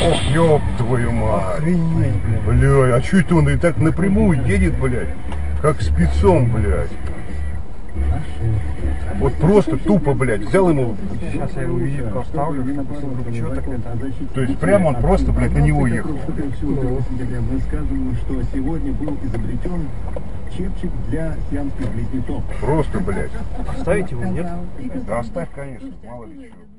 Ох, ёб твою мать. Бля, а чё это он и так напрямую едет, блядь? Как спецом, блядь. Вот просто тупо, блядь, взял ему... Сейчас я его визитку оставлю, чтобы вдруг что так это... То есть прямо он просто, блядь, на него ехал. Мы скажем, что сегодня был изобретен чепчик для сиамских близнецов. Просто, блядь. Оставить его, нет? Да оставь, конечно, мало ли что.